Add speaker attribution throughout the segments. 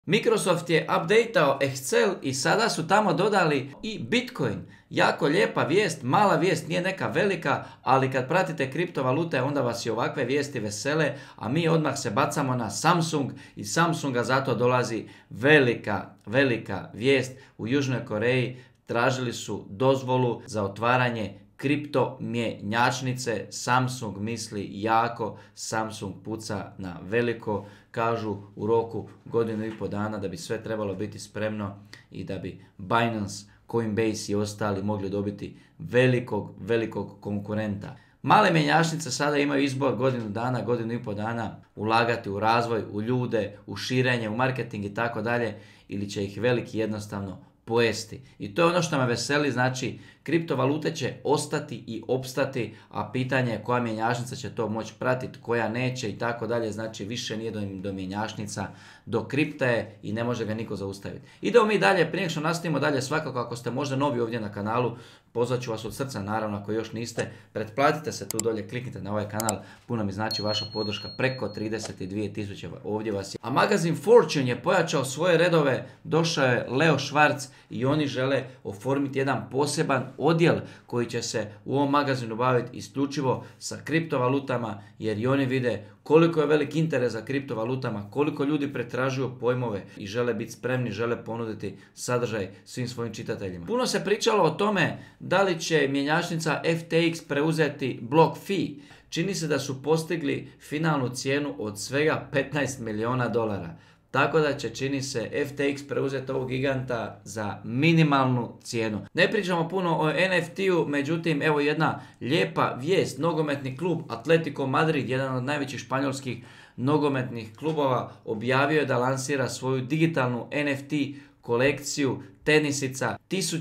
Speaker 1: Microsoft je updateao Excel i sada su tamo dodali i Bitcoin. Jako lijepa vijest, mala vijest, nije neka velika, ali kad pratite kriptovalute onda vas i ovakve vijesti vesele, a mi odmah se bacamo na Samsung i Samsunga zato dolazi velika vijest. U Južnoj Koreji tražili su dozvolu za otvaranje kripto mjenjačnice. Samsung misli jako, Samsung puca na veliko, kažu u roku 1,5 dana da bi sve trebalo biti spremno i da bi Binance, Coinbase i ostali mogli dobiti velikog konkurenta. Male mjenjačnice sada imaju izbor 1,5 dana ulagati u razvoj, u ljude, u širenje, u marketing i tako dalje, ili će ih veliki jednostavno pojesti. I to je ono što me veseli, znači kriptovalute će ostati i opstati, a pitanje je koja mjenjačnica će to moći pratiti, koja neće i tako dalje, znači više nije do mjenjačnica, do kripta je i ne može ga niko zaustaviti. Idemo mi dalje, prije što nastavimo dalje, svakako ako ste možda novi ovdje na kanalu, pozvat ću vas od srca, naravno ako još niste, pretplatite se tu dolje, kliknite na ovaj kanal, puno mi znači vaša podrška, preko 32.000 ovdje vas je. A magazin Fortune je pojačao svoje redove, došao je Leo Schwartz i oni žele oformiti jedan poseban odjel koji će se u ovom magazinu baviti isključivo sa kriptovalutama, jer i oni vide koliko je velik interes za kriptovalutama, koliko ljudi pretražuju pojmove i žele biti spremni, žele ponuditi sadržaj svim svojim čitateljima. Puno se pričalo o tome da li će mjenjačnica FTX preuzeti BlockFi. Čini se da su postigli finalnu cijenu od svega $15 milijuna. Tako da će, čini se, FTX preuzeti ovog giganta za minimalnu cijenu. Ne pričamo puno o NFT-u, međutim, evo jedna lijepa vijest. Nogometni klub Atletico Madrid, jedan od najvećih španjolskih nogometnih klubova, objavio je da lansira svoju digitalnu NFT kolekciju tenisica.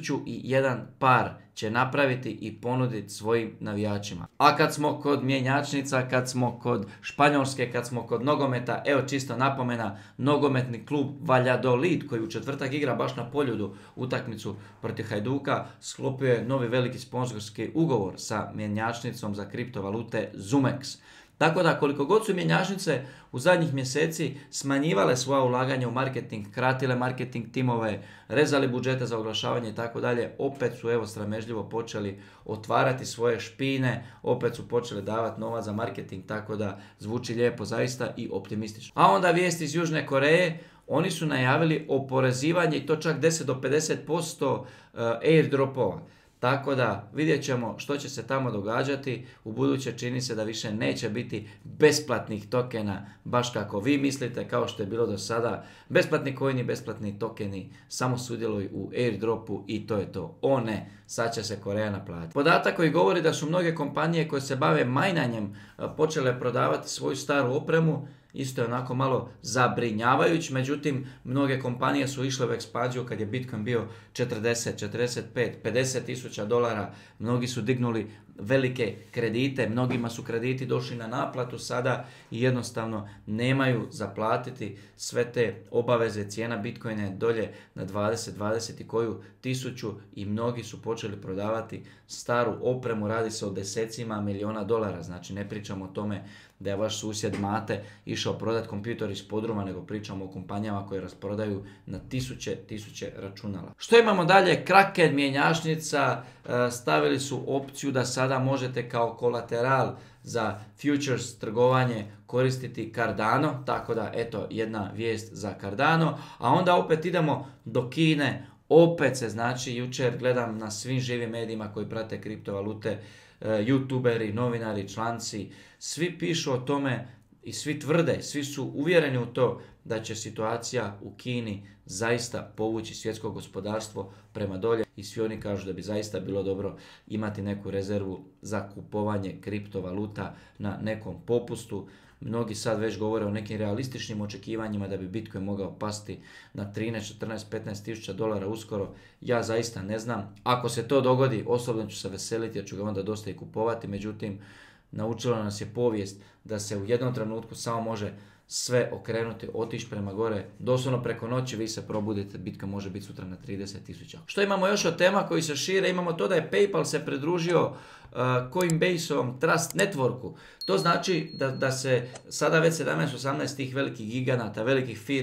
Speaker 1: 1001 par će napraviti i ponuditi svojim navijačima. A kad smo kod mjenjačnica, kad smo kod Španjolske, kad smo kod nogometa, evo čisto napomena, nogometni klub Valladolid, koji u četvrtak igra baš na Poljudu utakmicu protiv Hajduka, sklopio je novi veliki sponzorski ugovor sa mjenjačnicom za kriptovalute Zumex. Tako da koliko god su mjenjačnice u zadnjih mjeseci smanjivale svoja ulaganja u marketing, kratile marketing timove, rezali budžete za oglašavanje i tako dalje, opet su evo sramežljivo počeli otvarati svoje špine, opet su počeli davati novac za marketing, tako da zvuči lijepo zaista i optimistično. A onda vijest iz Južne Koreje, oni su najavili oporezivanje i to čak 10 do 50% airdropova. Tako da vidjet ćemo što će se tamo događati. U buduće čini se da više neće biti besplatnih tokena, baš kako vi mislite, kao što je bilo do sada. Besplatni coini, besplatni tokeni, samo sudjeluj u airdropu i to je to. O ne, sad će se Koreja naplatiti. Podatak koji govori da su mnoge kompanije koje se bave majnanjem počele prodavati svoju staru opremu, isto je onako malo zabrinjavajuć, međutim mnoge kompanije su išle u ekspanziju kad je Bitcoin bio 40, 45, 50 tisuća dolara, mnogi su dignuli velike kredite, mnogima su krediti došli na naplatu sada i jednostavno nemaju zaplatiti sve te obaveze, cijena Bitcoina je dolje na 20 i koju tisuću i mnogi su počeli prodavati staru opremu, radi se o desecima milijuna dolara, znači ne pričamo o tome da je vaš susjed Mate išao prodati kompjutor iz podruma, nego pričamo o kompanijama koje rasprodaju na tisuće računala. Što imamo dalje? Kraken mjenjačnica stavili su opciju da sada možete kao kolateral za futures trgovanje koristiti Cardano, tako da eto jedna vijest za Cardano, a onda opet idemo do Kine, opet se znači jučer gledam na svim živim medijima koji prate kriptovalute, youtuberi, novinari, članci, svi pišu o tome i svi tvrde, svi su uvjereni u to da će situacija u Kini zaista povući svjetsko gospodarstvo prema dolje i svi oni kažu da bi zaista bilo dobro imati neku rezervu za kupovanje kriptovaluta na nekom popustu. Mnogi sad već govore o nekim realističnim očekivanjima da bi Bitcoin mogao pasti na 13, 14, 15 tisuća dolara uskoro. Ja zaista ne znam. Ako se to dogodi, osobno ću se veseliti jer ću ga onda dosta i kupovati. Međutim, naučila nas je povijest da se u jednom trenutku samo može sve okrenuti, otići prema gore. Doslovno preko noći vi se probudite, Bitcoin može biti sutra na 30.000. Što imamo još od tema koji se šire? Imamo to da je PayPal se pridružio Coinbase-ovom Trust Networku. To znači da se sada već 17-18 tih velikih giganata, velikih firmi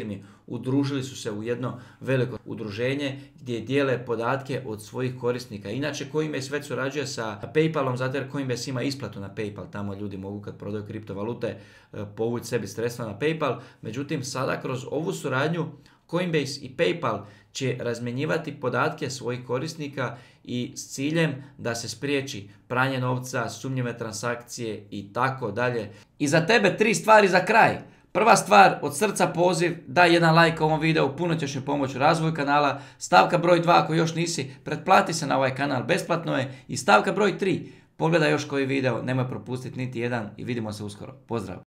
Speaker 1: udružili su se u jedno veliko udruženje gdje dijele podatke od svojih korisnika. Inače, Coinbase već surađuje sa PayPalom, zato jer Coinbase ima isplatu na PayPal, tamo ljudi mogu kad prodaju kriptovalute povući sebi sredstva na PayPal. Međutim, sada kroz ovu suradnju Coinbase i PayPal će razmjenjivati podatke svojih korisnika i s ciljem da se spriječi pranje novca, sumnjive transakcije i tako dalje. I za tebe 3 stvari za kraj. Prva stvar, od srca poziv, daj jedan like ovom videu, puno ćeš mi pomoći u razvoju kanala. Stavka broj 2, ako još nisi, pretplati se na ovaj kanal, besplatno je. I stavka broj 3, pogledaj još koji video, nemoj propustiti niti jedan i vidimo se uskoro. Pozdrav!